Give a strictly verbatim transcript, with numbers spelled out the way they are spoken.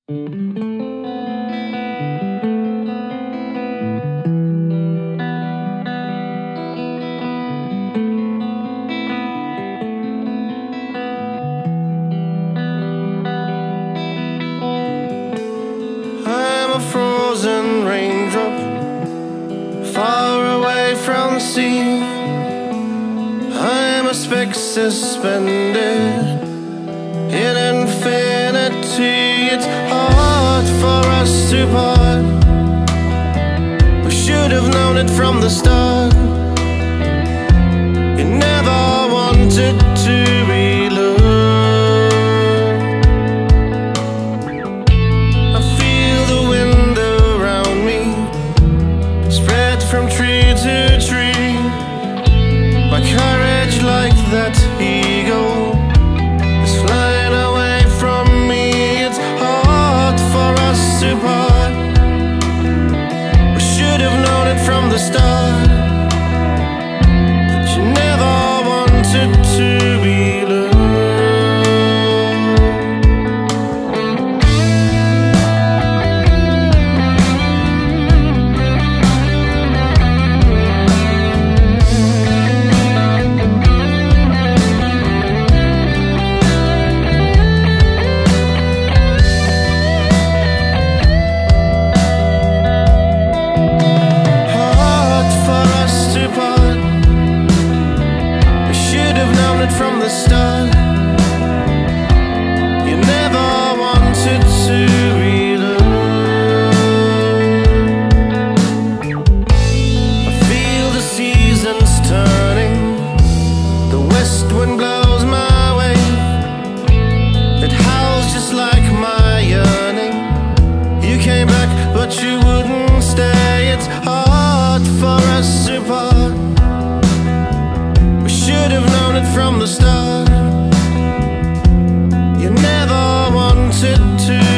I'm a frozen raindrop, far away from the sea. I'm a speck suspended in infinity. It's hard for us to part. We should have known it from the start. You never wanted to be loved. I feel the wind around me, spread from tree to tree. My courage, like that eagle, is flying away from me. It's hard for us to part. We should have known it from the start, that you never wanted to be loved. From the start, you never wanted to be loved. I feel the seasons turning, the west wind blows my way. It howls just like my yearning. You came back but you wouldn't stay. It's hard for us to part. Should have known it from the start. You never wanted to